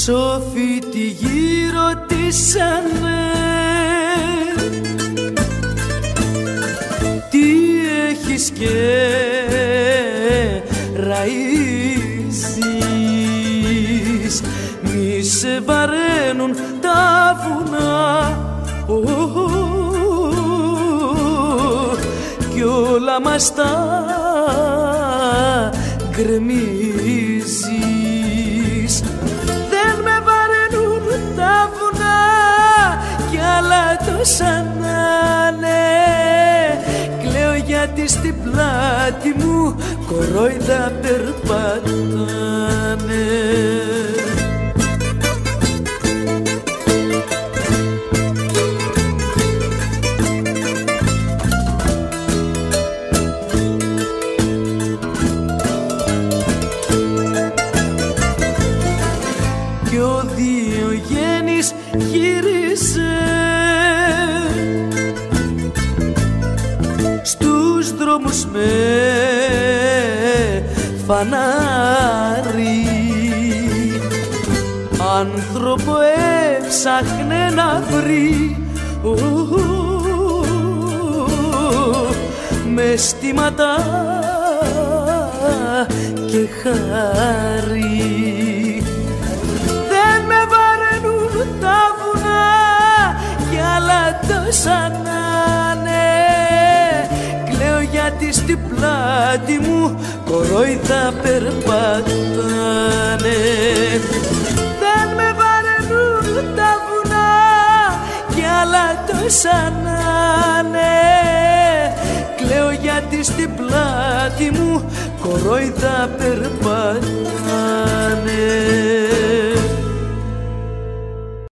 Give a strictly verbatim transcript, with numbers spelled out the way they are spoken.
Σοφοί τη γύρω ρωτήσανε τι έχεις και ραΐζεις, μη σε βαραίνουν τα βουνά κι όλα μας τα γκρεμίζεις. Δεν με βαραίνουν τα βουνά κι άλλα τόσα να'ναι, κλαίω γιατί στην πλάτη μου κορόιδα περπατάνε. Κι ο Διογέννης γύρισε στους δρόμους με φανάρι, άνθρωπο έψαχνε να βρει με στήματα και χάρη. Δεν με βαραίνουν τα βουνά κι άλλα τόσα να'ναι, κλαίω γιατί στην πλάτη μου κορόιδα περπατάνε. Δεν με βαραίνουν τα βουνά κι άλλα τόσα να'ναι, κλαίω γιατί στην πλάτη μου κορόιδα περπατάνε.